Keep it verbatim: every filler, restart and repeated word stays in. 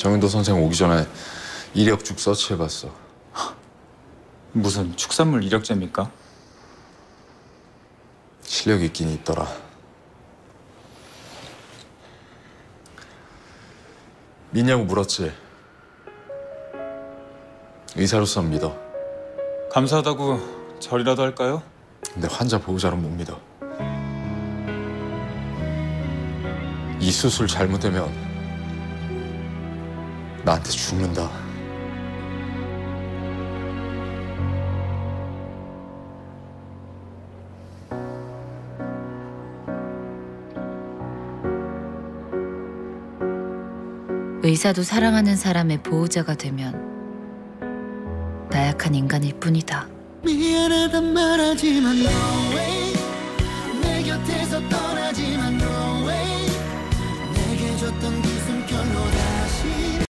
정인도 선생 오기 전에 이력쭉 서치해봤어. 무슨 축산물 이력제입니까? 실력 있긴 있더라. 믿냐고 물었지. 의사로선 믿어. 감사하다고 절이라도 할까요? 근데 환자 보호자는 못 믿어. 이 수술 잘못되면 나한테 죽는다. 의사도 사랑하는 사람의 보호자가 되면 나약한 인간일 뿐이다. 미안하단 말하지만 너 왜 내 곁에서 떠